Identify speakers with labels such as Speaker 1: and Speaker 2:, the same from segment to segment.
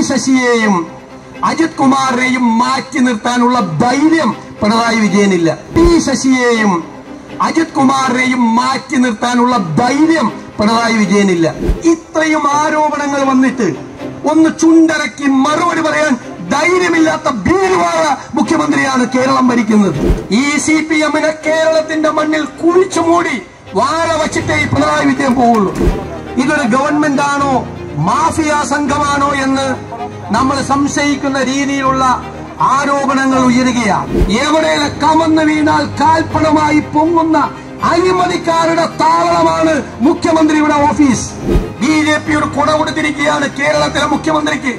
Speaker 1: ശശിയെയും അജിത് കുമാറിനെയും മാറ്റി നിർത്താനുള്ള ധൈര്യം പിണറായി വിജയനില്ല. പി ശശിയെയും അജിത് കുമാറിനെയും മാറ്റി നിർത്താനുള്ള ധൈര്യം പിണറായി വിജയനില്ല. ഇത്രയും ആരോപണങ്ങൾ വന്നിട്ട് ഒന്ന് ചുണ്ടരക്കി മറുപടി പറയാൻ ധൈര്യമില്ലാത്ത ഭീരുവായ മുഖ്യമന്ത്രിയാണ് കേരളം ഭരിക്കുന്നത്. ഈ CPM-നെ കേരളത്തിന്റെ മണ്ണിൽ കുഴിച്ചു മൂടി വാഴ വച്ചിട്ടേ പിണറായി വിജയൻ പോവുള്ളൂ. ഇതൊരു ഗവൺമെന്റ് ആണോ മാഫിയ സംഘമാണോ എന്ന് നമ്മൾ സംശയിക്കുന്ന രീതിയിലുള്ള ആരോപണങ്ങൾ ഉയരുകയാണ്. എവിടെ കമന്ന് വീണാൽ കാൽപ്പണമായി പൊങ്ങുന്ന അഴിമതിക്കാരുടെ താവളമാണ് മുഖ്യമന്ത്രിയുടെ ഓഫീസ്. BJP-യുടെ കുട കൊടുത്തിരിക്കുകയാണ് കേരളത്തിലെ മുഖ്യമന്ത്രിക്ക്.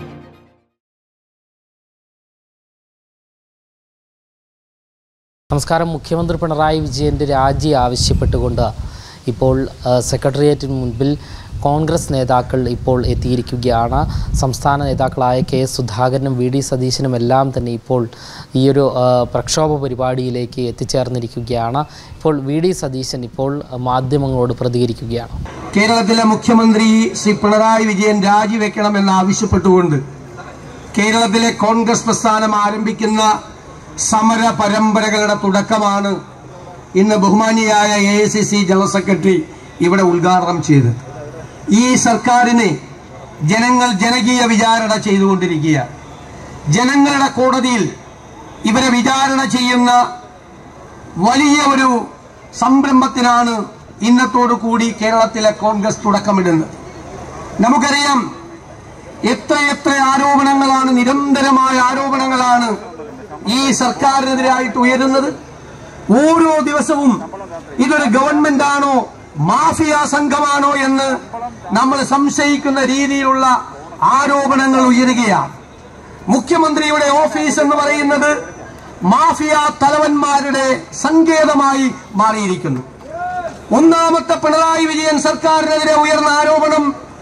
Speaker 2: നമസ്കാരം. മുഖ്യമന്ത്രി പിണറായി വിജയൻ്റെ രാജി ആവശ്യപ്പെട്ടുകൊണ്ട് ഇപ്പോൾ സെക്രട്ടേറിയറ്റിന് മുൻപിൽ കോൺഗ്രസ് നേതാക്കൾ ഇപ്പോൾ എത്തിയിരിക്കുകയാണ്. സംസ്ഥാന നേതാക്കളായ KS സുധാകരനും VD സതീശനുമെല്ലാം തന്നെ ഇപ്പോൾ ഈയൊരു പ്രക്ഷോഭ പരിപാടിയിലേക്ക് എത്തിച്ചേർന്നിരിക്കുകയാണ്. ഇപ്പോൾ VD സതീശൻ ഇപ്പോൾ മാധ്യമങ്ങളോട് പ്രതികരിക്കുകയാണ്.
Speaker 1: കേരളത്തിലെ മുഖ്യമന്ത്രി ശ്രീ പിണറായി വിജയൻ രാജിവെക്കണമെന്ന് ആവശ്യപ്പെട്ടുകൊണ്ട് കേരളത്തിലെ കോൺഗ്രസ് പ്രസ്ഥാനം ആരംഭിക്കുന്ന സമര പരമ്പരകളുടെ തുടക്കമാണ് ഇന്ന് ബഹുമാനിയായ AICC ജനറൽ സെക്രട്ടറി ഇവിടെ ഉദ്ഘാടനം ചെയ്തത്. ഈ സർക്കാരിനെ ജനങ്ങൾ ജനകീയ വിചാരണ ചെയ്തുകൊണ്ടിരിക്കുക. ജനങ്ങളുടെ കോടതിയിൽ ഇവരെ വിചാരണ ചെയ്യുന്ന വലിയ ഒരു സംരംഭത്തിനാണ് ഇന്നത്തോടു കൂടി കേരളത്തിലെ കോൺഗ്രസ് തുടക്കമിടുന്നത്. നമുക്കറിയാം എത്ര ആരോപണങ്ങളാണ്, നിരന്തരമായ ആരോപണങ്ങളാണ് ഈ സർക്കാരിനെതിരായിട്ട് ഉയരുന്നത്. ഓരോ ദിവസവും ഇതൊരു ഗവൺമെന്റ് ആണോ മാഫിയ സംഘമാണോ എന്ന് നമ്മൾ സംശയിക്കുന്ന രീതിയിലുള്ള ആരോപണങ്ങൾ ഉയരുകയാണ്. മുഖ്യമന്ത്രിയുടെ ഓഫീസ് എന്ന് പറയുന്നത് മാഫിയ തലവന്മാരുടെ സങ്കേതമായി മാറിയിരിക്കുന്നു. ഒന്നാമത്തെ പിണറായി വിജയൻ സർക്കാരിനെതിരെ ഉയർന്ന ആരോപണം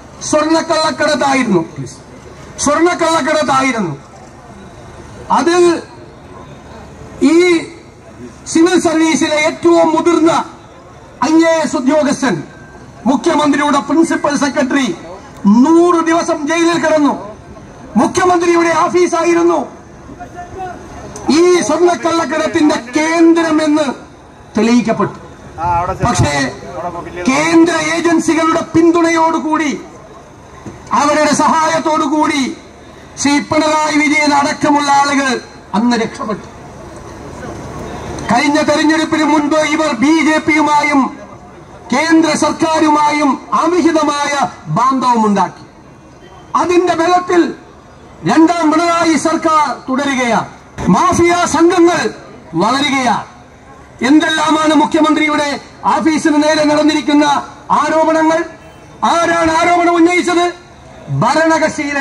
Speaker 1: സ്വർണ്ണക്കള്ളക്കടത്തായിരുന്നു. അത് ഈ സിവിൽ സർവീസിലെ ഏറ്റവും മുതിർന്ന IAS ഉദ്യോഗസ്ഥൻ, മുഖ്യമന്ത്രിയുടെ പ്രിൻസിപ്പൽ സെക്രട്ടറി 100 ദിവസം ജയിലിൽ കിടന്നു. മുഖ്യമന്ത്രിയുടെ ഓഫീസായിരുന്നു ഈ സ്വർണ്ണക്കള്ളക്കടത്തിന്റെ കേന്ദ്രമെന്ന് തെളിയിക്കപ്പെട്ടു. പക്ഷേ കേന്ദ്ര ഏജൻസികളുടെ പിന്തുണയോടുകൂടി, അവരുടെ സഹായത്തോടുകൂടി ശ്രീ പിണറായി വിജയൻ അടക്കമുള്ള ആളുകൾ അന്ന് രക്ഷപ്പെട്ടു. കഴിഞ്ഞ തെരഞ്ഞെടുപ്പിന് മുൻപ് ഇവർ BJP-യുമായും കേന്ദ്ര സർക്കാരുമായും അവിഹിതമായ ബാന്ധവമുണ്ടാക്കി. അതിന്റെ ബലത്തിൽ രണ്ടാം പിണറായി സർക്കാർ തുടരുകയാണ്. മാഫിയ സംഘങ്ങൾ വളരുകയാണ്. എന്തെല്ലാമാണ് മുഖ്യമന്ത്രിയുടെ ഓഫീസിന് നേരെ നടന്നിരിക്കുന്ന ആരോപണങ്ങൾ? ആരാണ് ആരോപണം ഉന്നയിച്ചത്? ഭരണകക്ഷിയിലെ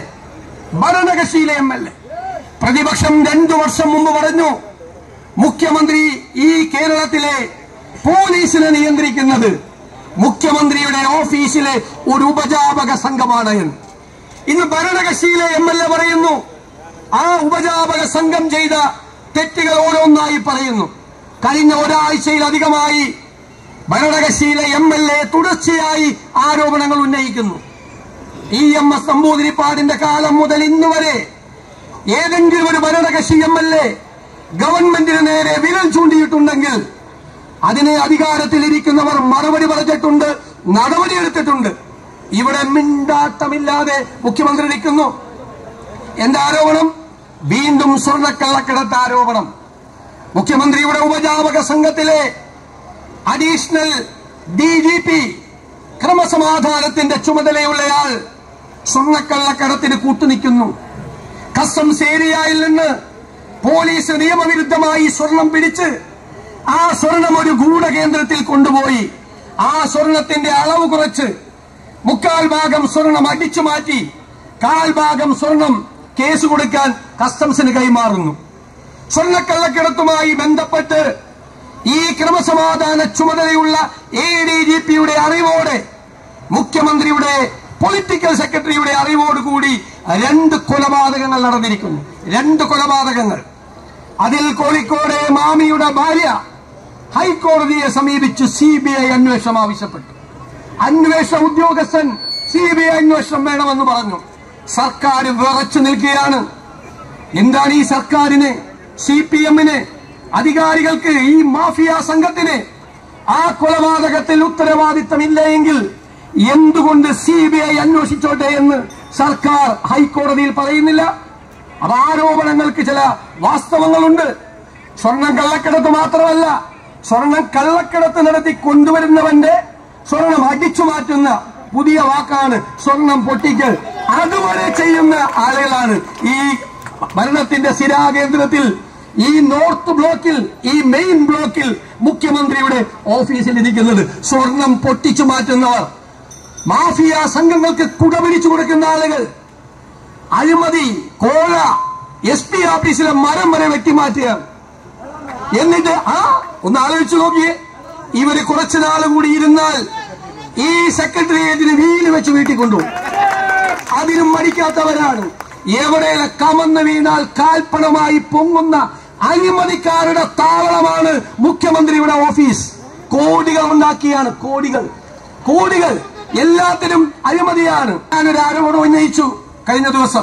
Speaker 1: MLA. പ്രതിപക്ഷം 2 വർഷം മുമ്പ് പറഞ്ഞു മുഖ്യമന്ത്രി ഈ കേരളത്തിലെ പോലീസിനെ നിയന്ത്രിക്കുന്നത് മുഖ്യമന്ത്രിയുടെ ഓഫീസിലെ ഒരു ഉപജാപക സംഘമാണ് എന്ന്. ഇന്ന് ഭരണകക്ഷിയിലെ MLA പറയുന്നു ആ ഉപജാപക സംഘം ചെയ്ത തെറ്റുകൾ ഓരോന്നായി പറയുന്നു. കഴിഞ്ഞ ഒരാഴ്ചയിലധികമായി ഭരണകക്ഷിയിലെ MLA തുടർച്ചയായി ആരോപണങ്ങൾ ഉന്നയിക്കുന്നു. EMS നമ്പൂതിരിപ്പാടിന്റെ കാലം മുതൽ ഇന്നുവരെ ഏതെങ്കിലും ഒരു ഭരണകക്ഷി MLA ഗവൺമെന്റിന് നേരെ വിരൽ ചൂണ്ടിയിട്ടുണ്ടെങ്കിൽ അതിനെ അധികാരത്തിലിരിക്കുന്നവർ മറുപടി പറഞ്ഞിട്ടുണ്ട്, നടപടിയെടുത്തിട്ടുണ്ട്. ഇവിടെ മിണ്ടാട്ടമില്ലാതെ മുഖ്യമന്ത്രി നിൽക്കുന്നു. എന്താ ആരോപണം? വീണ്ടും സ്വർണ്ണക്കള്ളക്കടത്ത് ആരോപണം. മുഖ്യമന്ത്രിയുടെ ഉപജാപക സംഘത്തിലെ അഡീഷണൽ DGP, ക്രമസമാധാനത്തിന്റെ ചുമതലയുള്ളയാൾ സ്വർണ്ണക്കള്ളക്കടത്തിന് കൂട്ടുനിൽക്കുന്നു. കസ്റ്റംസ് ഏരിയയിൽ നിന്ന് പോലീസ് നിയമവിരുദ്ധമായി സ്വർണം പിടിച്ച് ആ സ്വർണം ഒരു ഗൂഢകേന്ദ്രത്തിൽ കൊണ്ടുപോയി ആ സ്വർണത്തിന്റെ അളവ് കുറച്ച് 3/4 ഭാഗം സ്വർണം അടിച്ചു മാറ്റി 1/4 ഭാഗം സ്വർണം കേസ് കൊടുക്കാൻ കസ്റ്റംസിന് കൈമാറുന്നു. സ്വർണ്ണക്കള്ളക്കടത്തുമായി ബന്ധപ്പെട്ട് ഈ ക്രമസമാധാന ചുമതലയുള്ള ADGP-യുടെ അറിവോടെ, മുഖ്യമന്ത്രിയുടെ പൊളിറ്റിക്കൽ സെക്രട്ടറിയുടെ അറിവോടുകൂടി 2 കൊലപാതകങ്ങൾ നടന്നിരിക്കുന്നു. 2 കൊലപാതകങ്ങൾ. അതിൽ കോഴിക്കോട് മാമിയുടെ ഭാര്യ ഹൈക്കോടതിയെ സമീപിച്ച് CBI അന്വേഷണം ആവശ്യപ്പെട്ടു. അന്വേഷണ ഉദ്യോഗസ്ഥൻ CBI അന്വേഷണം വേണമെന്ന് പറഞ്ഞു. സർക്കാർ വിറച്ചു നിൽക്കുകയാണ്. എന്താണ് ഈ സർക്കാരിന്, CPM-ന്, അധികാരികൾക്ക്, ഈ മാഫിയ സംഘത്തിന് ആ കൊലപാതകത്തിൽ ഉത്തരവാദിത്തമില്ല എങ്കിൽ എന്തുകൊണ്ട് CBI അന്വേഷിച്ചോട്ടെ എന്ന് സർക്കാർ ഹൈക്കോടതിയിൽ പറയുന്നില്ല? അത് ആരോപണങ്ങൾക്ക് ചില വാസ്തവങ്ങളുണ്ട്. സ്വർണം കള്ളക്കടത്ത് മാത്രമല്ല, സ്വർണം കള്ളക്കടത്ത് നടത്തി കൊണ്ടുവരുന്നവന്റെ സ്വർണം അടിച്ചു മാറ്റുന്ന പുതിയ വാക്കാണ് സ്വർണം പൊട്ടിക്കൽ. അതുവരെ ചെയ്യുന്ന ആളുകളാണ് ഈ ഭരണത്തിന്റെ സ്ഥിരാകേന്ദ്രത്തിൽ, ഈ നോർത്ത് ബ്ലോക്കിൽ, ഈ മെയിൻ ബ്ലോക്കിൽ മുഖ്യമന്ത്രിയുടെ ഓഫീസിൽ ഇരിക്കുന്നത്. സ്വർണം പൊട്ടിച്ചു മാറ്റുന്നവർ, മാഫിയ സംഘങ്ങൾക്ക് കുടപിടിച്ചു കൊടുക്കുന്ന ആളുകൾ, അഴിമതി, കോഴ, SP ഓഫീസിലെ മരം വരെ വെട്ടിമാറ്റുക. എന്നിട്ട് ഒന്ന് ആലോചിച്ചു നോക്കിയേ, ഇവര് കുറച്ചു നാളും കൂടി ഇരുന്നാൽ ഈ സെക്രട്ടേറിയറ്റിന് വീല് വെച്ച് വീട്ടിൽ കൊണ്ടുപോകും. അതിനും മടിക്കാത്തവരാണ്. എവിടെ കമന്ന് വീണാൽ കാൽപ്പണമായി പൊങ്ങുന്ന അഴിമതിക്കാരുടെ താവളമാണ് മുഖ്യമന്ത്രിയുടെ ഓഫീസ്. കോടികൾ ഉണ്ടാക്കിയാണ്, കോടികൾ എല്ലാത്തിനും അഴിമതിയാണ്. ഞാനൊരു ആരോപണം ഉന്നയിച്ചു കഴിഞ്ഞ ദിവസം.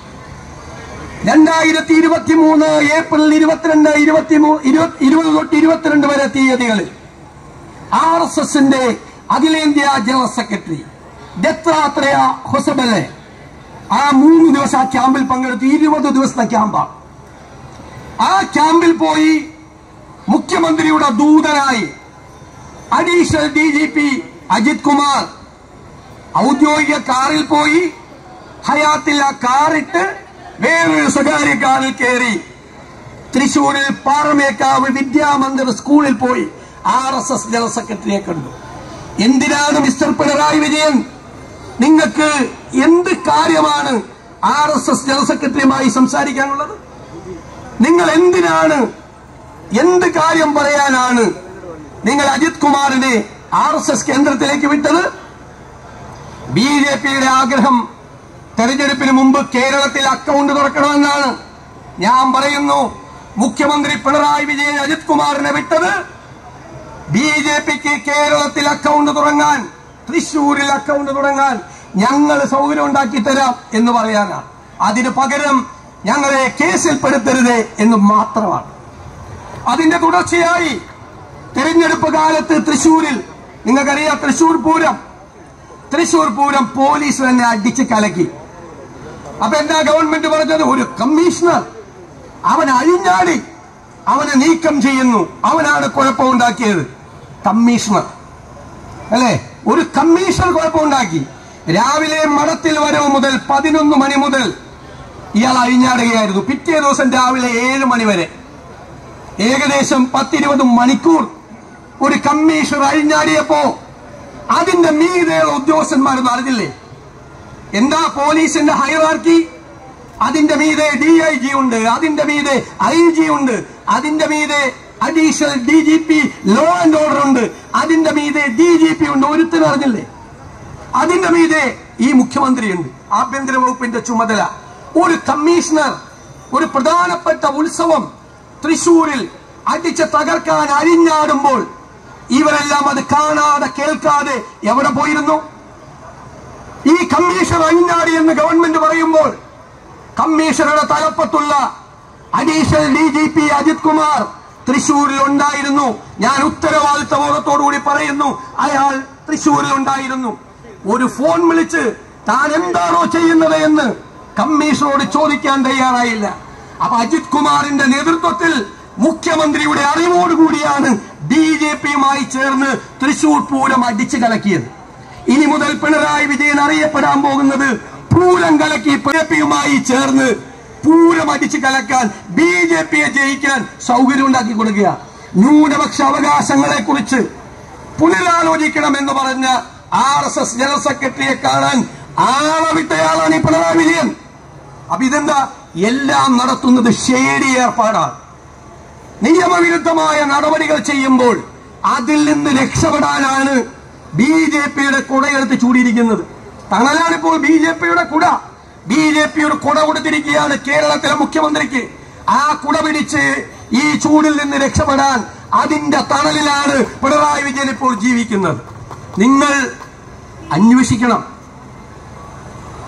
Speaker 1: 2023 ഏപ്രിൽ 20 തൊട്ട് 22 വരെ തീയതികളിൽ RSSന്റെ അഖിലേന്ത്യാ ജനറൽ സെക്രട്ടറി ദത്താത്രേയ ഹൊസബലെ ആ 3 ദിവസം ആ ക്യാമ്പിൽ പങ്കെടുത്തു. 20 ദിവസത്തെ ക്യാമ്പാണ്. ആ ക്യാമ്പിൽ പോയി മുഖ്യമന്ത്രിയുടെ ദൂതനായി അഡീഷണൽ DGP അജിത് കുമാർ ഔദ്യോഗിക കാറിൽ പോയി, ഹയാത്തിൽ ആ കാറിട്ട് വേറൊരു സ്വകാര്യ കാറിൽ കയറി തൃശൂരിൽ പാറമേക്കാവ് വിദ്യാമന്ദിർ സ്കൂളിൽ പോയി RSS ജനറൽ സെക്രട്ടറിയെ കണ്ടു. എന്തിനാണ് മിസ്റ്റർ പിണറായി വിജയൻ, നിങ്ങൾക്ക് എന്ത് കാര്യമാണ് RSS ജനറൽ സെക്രട്ടറിയുമായി സംസാരിക്കാനുള്ളത്? നിങ്ങൾ എന്തിനാണ്, എന്ത് കാര്യം പറയാനാണ് നിങ്ങൾ അജിത് കുമാറിനെ RSS കേന്ദ്രത്തിലേക്ക് വിട്ടത്? BJPയുടെ ആഗ്രഹം തെരഞ്ഞെടുപ്പിന് മുമ്പ് കേരളത്തിൽ അക്കൗണ്ട് തുറക്കണമെന്നാണ്. ഞാൻ പറയുന്നു, മുഖ്യമന്ത്രി പിണറായി വിജയൻ അജിത് കുമാറിനെ വിട്ടത് BJPക്ക് കേരളത്തിൽ അക്കൗണ്ട് തുടങ്ങാൻ, തൃശൂരിൽ അക്കൗണ്ട് തുടങ്ങാൻ ഞങ്ങൾ സൗകര്യം ഉണ്ടാക്കി തരാം എന്ന് പറയാനാണ്. അതിന് പകരം ഞങ്ങളെ കേസിൽപ്പെടുത്തരുതേ എന്ന് മാത്രമാണ്. അതിന്റെ തുടർച്ചയായി തെരഞ്ഞെടുപ്പ് കാലത്ത് തൃശൂരിൽ, നിങ്ങൾക്കറിയാം, തൃശൂർ പൂരം പോലീസ് തന്നെ അടിച്ച് കലക്കി. അപ്പൊ എന്താ ഗവൺമെന്റ് പറഞ്ഞത്? ഒരു കമ്മീഷണർ, അവൻ അഴിഞ്ഞാടി, അവനെ നീക്കം ചെയ്യുന്നു, അവനാണ് കുഴപ്പമുണ്ടാക്കിയത്. കമ്മീഷണർ അല്ലെ, ഒരു കമ്മീഷണർ കുഴപ്പമുണ്ടാക്കി. രാവിലെ മഠത്തിൽ വരവ് മുതൽ 11 മണി മുതൽ ഇയാൾ അഴിഞ്ഞാടുകയായിരുന്നു. പിറ്റേ ദിവസം രാവിലെ 7 മണി വരെ ഏകദേശം 10-20 മണിക്കൂർ ഒരു കമ്മീഷണർ അഴിഞ്ഞാടിയപ്പോ അതിന്റെ മീതെ ഉദ്യോഗസ്ഥന്മാരൊന്നും അറിഞ്ഞില്ലേ? എന്താ പോലീസിന്റെ ഹൈറാർക്കി? അതിന്റെ മീതെ DIG ഉണ്ട്, അതിന്റെ മീതെ IG ഉണ്ട്, അതിന്റെ മീതെ additional DGP law and order ഉണ്ട്, അതിന്റെ മീതെ DGP ഉണ്ട്. ഒരുത്തരും അറിഞ്ഞില്ലേ? അതിന്റെ മീതെ ഈ മുഖ്യമന്ത്രിയുണ്ട്, ആഭ്യന്തര വകുപ്പിന്റെ ചുമതല. ഒരു കമ്മീഷണർ ഒരു പ്രധാനപ്പെട്ട ഉത്സവം തൃശൂരിൽ അടിച്ച് തകർക്കാൻ അരിഞ്ഞാടുമ്പോൾ ഇവരെല്ലാം അത് കാണാതെ കേൾക്കാതെ എവിടെ പോയിരുന്നു? ഈ കമ്മീഷണർ അഴിഞ്ഞാടി എന്ന് ഗവൺമെന്റ് പറയുമ്പോൾ കമ്മീഷണറുടെ തലപ്പത്തുള്ള അഡീഷണൽ DGP അജിത് കുമാർ തൃശൂരിൽ ഉണ്ടായിരുന്നു. ഞാൻ ഉത്തരവാദിത്തബോധത്തോടുകൂടി പറയുന്നു, അയാൾ തൃശൂരിൽ ഉണ്ടായിരുന്നു. ഒരു ഫോൺ വിളിച്ച് താൻ എന്താണോ ചെയ്യുന്നത് എന്ന് കമ്മീഷണറോട് ചോദിക്കാൻ തയ്യാറായില്ല. അപ്പൊ അജിത് കുമാറിന്റെ നേതൃത്വത്തിൽ മുഖ്യമന്ത്രിയുടെ അറിവോടുകൂടിയാണ് BJPയുമായി ചേർന്ന് തൃശൂർ പൂരം അടിച്ചു കലക്കിയത്. ഇനി മുതൽ പിണറായി വിജയൻ അറിയപ്പെടാൻ പോകുന്നത് പൂരം കലക്കി BJPയുമായി ചേർന്ന് പൂരം അടിച്ചു കലക്കാൻ, BJPയെ ജയിക്കാൻ സൗകര്യം ഉണ്ടാക്കി കൊടുക്കുക. ന്യൂനപക്ഷ അവകാശങ്ങളെ കുറിച്ച് പുനരാലോചിക്കണമെന്ന് പറഞ്ഞ RSS ജനറൽ സെക്രട്ടറിയെ കാണാൻ ആളെ വിട്ടയാളാണ് ഈ പിണറായി വിജയൻ. അപ്പൊ ഇതെന്താ? എല്ലാം നടത്തുന്നത് ഷേഡി ഏർപ്പാടാണ്. നിയമവിരുദ്ധമായ നടപടികൾ ചെയ്യുമ്പോൾ അതിൽ നിന്ന് രക്ഷപ്പെടാനാണ് BJPയുടെ കുടയെടുത്ത് ചൂടിയിരിക്കുന്നത്. തണലാണിപ്പോൾ BJPയുടെ കുട. BJPയുടെ കുട കൊടുത്തിരിക്കുകയാണ് കേരളത്തിലെ മുഖ്യമന്ത്രിക്ക്. ആ കുട പിടിച്ച് ഈ ചൂടിൽ നിന്ന് രക്ഷപ്പെടാൻ അതിന്റെ തണലിലാണ് പിണറായി വിജയൻ ഇപ്പോൾ ജീവിക്കുന്നത്. നിങ്ങൾ അന്വേഷിക്കണം.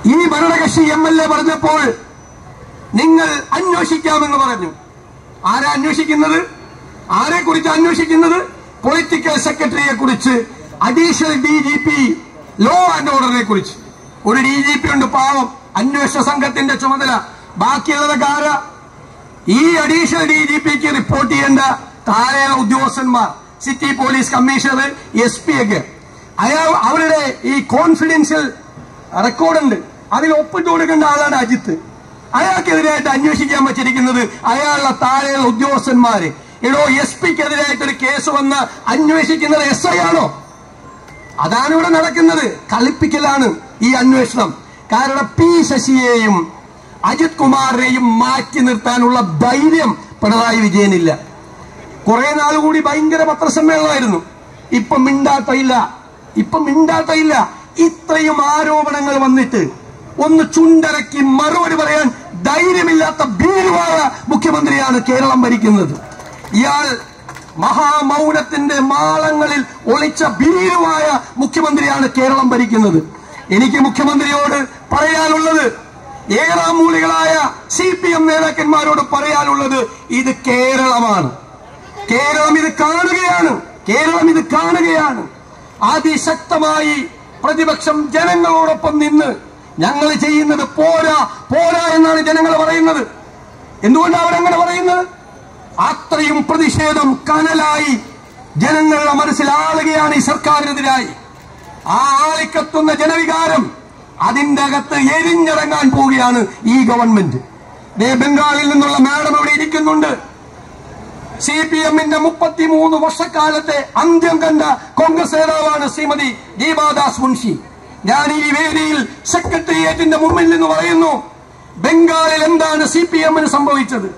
Speaker 1: ഈ ഭരണകക്ഷി MLA പറഞ്ഞപ്പോൾ നിങ്ങൾ അന്വേഷിക്കാമെന്ന് പറഞ്ഞു. ആരാ അന്വേഷിക്കുന്നത്? ആരെ കുറിച്ച് അന്വേഷിക്കുന്നത്? പൊളിറ്റിക്കൽ സെക്രട്ടറിയെ കുറിച്ച്, അഡീഷണൽ DGP ലോ ആൻഡ് ഓർഡറിനെ കുറിച്ച്. ഒരു DGP ഉണ്ട്, പാവം, അന്വേഷണ സംഘത്തിന്റെ ചുമതല. ബാക്കിയുള്ളതൊക്കെ ആരാ? ഈ അഡീഷണൽ DGPക്ക് റിപ്പോർട്ട് ചെയ്യേണ്ട താഴെയുള്ള ഉദ്യോഗസ്ഥന്മാർ, സിറ്റി പോലീസ് കമ്മീഷണർ, SP ഒക്കെ. അവരുടെ ഈ കോൺഫിഡൻഷ്യൽ റെക്കോർഡുണ്ട്, അതിൽ ഒപ്പിട്ട് കൊടുക്കേണ്ട ആളാണ് അജിത്ത്. അയാൾക്കെതിരായിട്ട് അന്വേഷിക്കാൻ വെച്ചിരിക്കുന്നത് അയാളുടെ താഴെയുള്ള ഉദ്യോഗസ്ഥന്മാര്. എടോ, SP-ക്കെതിരായിട്ടൊരു കേസ് വന്ന് അന്വേഷിക്കുന്നത് SI ആണോ? അതാണ് ഇവിടെ നടക്കുന്നത്. കളിപ്പിക്കലാണ് ഈ അന്വേഷണം. കാരണം P ശശിയെയും അജിത് കുമാറിനെയും മാറ്റി നിർത്താനുള്ള ധൈര്യം പിണറായി വിജയനില്ല. കുറെ നാൾ കൂടി ഭയങ്കര പത്രസമ്മേളനമായിരുന്നു. ഇപ്പൊ മിണ്ടാട്ടയില്ല. ഇത്രയും ആരോപണങ്ങൾ വന്നിട്ട് ഒന്ന് ചുണ്ടരക്കി മറുപടി പറയാൻ ധൈര്യമില്ലാത്ത ഭീരുവായ മുഖ്യമന്ത്രിയാണ് കേരളം ഭരിക്കുന്നത്. ഇയാൾ മഹാമൗനത്തിന്റെ മാളങ്ങളിൽ ഒളിച്ച ഭീരുവായ മുഖ്യമന്ത്രിയാണ് കേരളം ഭരിക്കുന്നത്. എനിക്ക് മുഖ്യമന്ത്രിയോട് പറയാനുള്ളത്, ഏറാം മൂളികളായ CPM നേതാക്കന്മാരോട് പറയാനുള്ളത്, ഇത് കേരളമാണ്. കേരളം ഇത് കാണുകയാണ്. അതിശക്തമായി പ്രതിപക്ഷം ജനങ്ങളോടൊപ്പം നിന്ന് ഞങ്ങൾ ചെയ്യുന്നത് പോരാ എന്നാണ് ജനങ്ങൾ പറയുന്നത്. എന്തുകൊണ്ടാണ് അവരങ്ങനെ പറയുന്നത്? അത്രയും പ്രതിഷേധം കനലായി ജനങ്ങളുടെ മനസ്സിൽ ആളുകയാണ് ഈ സർക്കാരിനെതിരായി. ആ ആളിക്കത്തുന്ന ജനവികാരം അതിന്റെ അകത്ത് എരിഞ്ഞിറങ്ങാൻ പോവുകയാണ് ഈ ഗവൺമെന്റ്. ബംഗാളിൽ നിന്നുള്ള മാഡം ഇവിടെ ഇരിക്കുന്നുണ്ട്. CPM-ന്റെ 33 വർഷക്കാലത്തെ അന്ത്യം കണ്ട കോൺഗ്രസ് നേതാവാണ് ശ്രീമതി ദീപാദാസ് മുൻഷി. ഞാൻ ഈ വേദിയിൽ സെക്രട്ടേറിയറ്റിന്റെ മുമ്പിൽ നിന്ന് പറയുന്നു, ബംഗാളിൽ എന്താണ് CPM-ന് സംഭവിച്ചത്?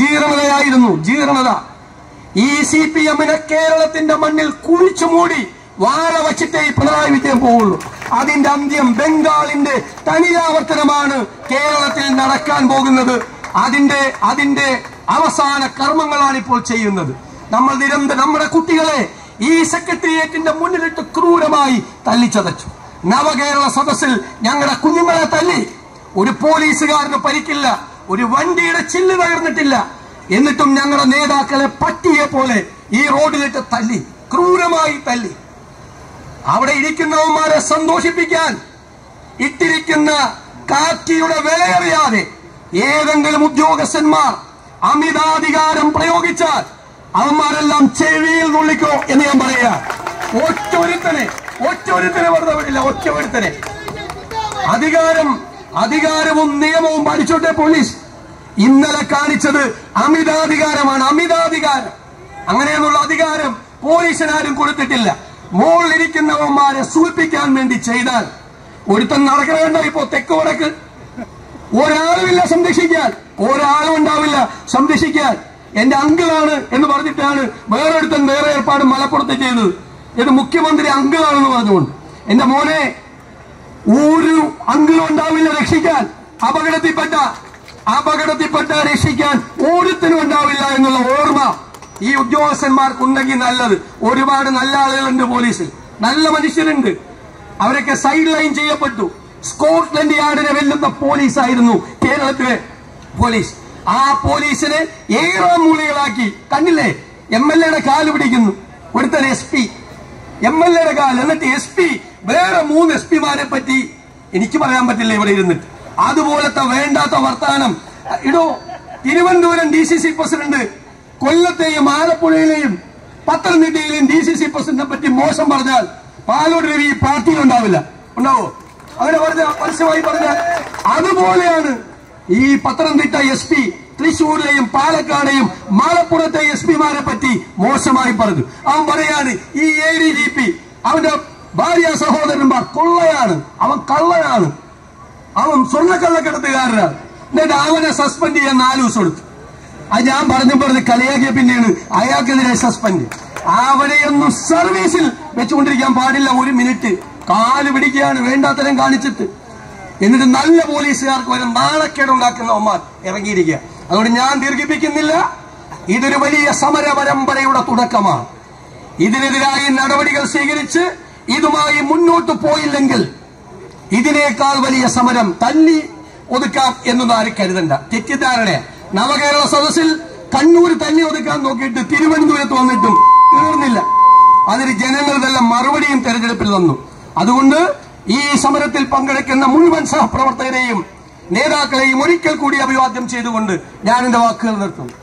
Speaker 1: ജീർണത. ഈ CPM-നെ കേരളത്തിന്റെ മണ്ണിൽ കുഴിച്ചു മൂടി വാഴ വച്ചിട്ടേ പിണറായി വിജയൻ പോവുള്ളൂ. അതിന്റെ അന്ത്യം ബംഗാളിന്റെ തനിയാവർത്തനമാണ് കേരളത്തിൽ നടക്കാൻ പോകുന്നത്. അതിന്റെ അവസാന കർമ്മങ്ങളാണ് ഇപ്പോൾ ചെയ്യുന്നത്. നമ്മൾ നിരന്തരം നമ്മുടെ കുട്ടികളെ ഈ സെക്രട്ടേറിയറ്റിന്റെ മുന്നിലിട്ട് ക്രൂരമായി തല്ലിച്ചതച്ചു. നവകേരള സദസ്സിൽ ഞങ്ങളുടെ കുഞ്ഞുങ്ങളെ തല്ലി. ഒരു പോലീസുകാരന് പരിക്കില്ല, ഒരു വണ്ടിയുടെ ചില്ല് തകർന്നിട്ടില്ല. എന്നിട്ടും ഞങ്ങളുടെ നേതാക്കളെ പട്ടിയെ പോലെ ഈ റോഡിലിട്ട് തല്ലി, ക്രൂരമായി തല്ലി. അവിടെ ഇരിക്കുന്നവന്മാരെ സന്തോഷിപ്പിക്കാൻ ഇട്ടിരിക്കുന്ന കാറ്റിയുടെ വിലയറിയാതെ ഏതെങ്കിലും ഉദ്യോഗസ്ഥന്മാർ അമിതാധികാരം പ്രയോഗിച്ചാൽ അവന്മാരെല്ലാം ചെവിയിൽ നുള്ളിക്കോ എന്ന് ഞാൻ പറയാ. ഒറ്റൊരുത്തനെ വെറുതെ വിടില്ല. ഒറ്റൊരുത്തനെ. അധികാരവും നിയമവും പഠിച്ചോട്ടെ പോലീസ്. ഇന്നലെ കാണിച്ചത് അമിതാധികാരമാണ്. അങ്ങനെയുള്ള അധികാരം പോലീസിനാരും കൊടുത്തിട്ടില്ല. മുകളിലിരിക്കുന്നവന്മാരെ സൂചിപ്പിക്കാൻ വേണ്ടി ചെയ്താൽ ഒരുത്തൻ നടക്കണ ഇപ്പോ തെക്ക് വടക്ക് ഒരാളുമില്ല സംരക്ഷിക്കാൻ, ഒരാളും ഉണ്ടാവില്ല സംരക്ഷിക്കാൻ. എന്റെ അങ്കിളാണ് എന്ന് പറഞ്ഞിട്ടാണ് വേറൊരുത്തൻ വേറെ ഏർപ്പാട് മലപ്പുറത്ത് ചെയ്തത്. ഇത് മുഖ്യമന്ത്രി അങ്കിളാണെന്ന് പറഞ്ഞുകൊണ്ട്. എന്റെ മോനെ, ഒരു അങ്കിളും ഉണ്ടാവില്ല രക്ഷിക്കാൻ. അപകടത്തിൽപ്പെട്ട രക്ഷിക്കാൻ ഒരുത്തനും ഉണ്ടാവില്ല എന്നുള്ള ഓർമ്മ ഈ ഉദ്യോഗസ്ഥന്മാർക്കുണ്ടെങ്കിൽ നല്ലത്. ഒരുപാട് നല്ല ആളുകളുണ്ട് പോലീസിൽ, നല്ല മനുഷ്യരുണ്ട്. അവരൊക്കെ സൈഡ് ലൈൻ ചെയ്യപ്പെട്ടു. സ്കോട്ട്ലൻഡ് യാർഡിനെ വെല്ലുന്ന പോലീസായിരുന്നു കേരളത്തിലെ പോലീസ്. ആ പോലീസിനെ ഏറാം മൂളികളാക്കി. കണ്ടില്ലേ, MLA-യുടെ കാല് പിടിക്കുന്നു ഒരുത്തൻ, SP MLA-യുടെ കാല്. എന്നിട്ട് SP വേറെ 3 SP-മാരെ പറ്റി എനിക്ക് പറയാൻ പറ്റില്ല ഇവിടെ ഇരുന്നിട്ട്. അതുപോലത്തെ വേണ്ടാത്ത വർത്താനം ഇടോ. തിരുവനന്തപുരം DCC പ്രസിഡന്റ് കൊല്ലത്തെയും ആലപ്പുഴയിലെയും പത്തനംതിട്ടയിലെയും DCC പ്രസിഡന്റിനെ പറ്റി മോശം പറഞ്ഞാൽ പാലോട് രവി പാർട്ടിയിലുണ്ടാവില്ല. ഉണ്ടാവോ? അവരെ പരസ്യമായി പറഞ്ഞാൽ അതുപോലെയാണ് ഈ പത്തനംതിട്ട SP തൃശ്ശൂരിലെയും പാലക്കാടെയും മലപ്പുറത്തെ SP-മാരെ പറ്റി മോശമായി പറഞ്ഞു. അവൻ പറയാണ് ഈ ADGP അവന്റെ ഭാര്യ സഹോദരന്മാർ കൊള്ളയാണ്, അവൻ കള്ളനാണ്, അവൻ സ്വർണ്ണക്കള്ളക്കടത്തുകാരനാണ്. എന്നിട്ട് അവനെ സസ്പെൻഡ് ചെയ്യാൻ 4 ദിവസം എടുത്തു. അത് ഞാൻ പറഞ്ഞ് കളിയാക്കിയ പിന്നെയാണ് അയാൾക്കെതിരെ സസ്പെൻഡ്. അവനെയൊന്നും സർവീസിൽ വെച്ചുകൊണ്ടിരിക്കാൻ പാടില്ല. 1 മിനിറ്റ് കാല് പിടിക്കുകയാണ് വേണ്ടാത്തരം കാണിച്ചിട്ട്. എന്നിട്ട് നല്ല പോലീസുകാർക്ക് വരെ നാണക്കേടുണ്ടാക്കുന്നവന്മാർ ഇറങ്ങിയിരിക്കുക. അതുകൊണ്ട് ഞാൻ ദീർഘിപ്പിക്കുന്നില്ല. ഇതൊരു വലിയ സമര പരമ്പരയുടെ തുടക്കമാണ്. ഇതിനെതിരായി നടപടികൾ സ്വീകരിച്ച് ഇതുമായി മുന്നോട്ട് പോയില്ലെങ്കിൽ ഇതിനേക്കാൾ വലിയ സമരം തല്ലി ഒതുക്കാം എന്നൊന്നും ആരും കരുതണ്ട. തെറ്റിദ്ധാരണ. നവകേരള സദസ്സിൽ കണ്ണൂർ തല്ലി ഒതുക്കാൻ നോക്കിയിട്ട് തിരുവനന്തപുരത്ത് വന്നിട്ടും തീർന്നില്ല. അതിന് ജനങ്ങൾ നല്ല മറുപടിയും തെരഞ്ഞെടുപ്പിൽ തന്നു. അതുകൊണ്ട് ഈ സമരത്തിൽ പങ്കെടുക്കുന്ന മുഴുവൻ സഹപ്രവർത്തകരെയും നേതാക്കളെയും ഒരിക്കൽ കൂടി അഭിവാദ്യം ചെയ്തുകൊണ്ട് ഞാൻ എന്റെ വാക്കുകൾ നിർത്തുന്നു.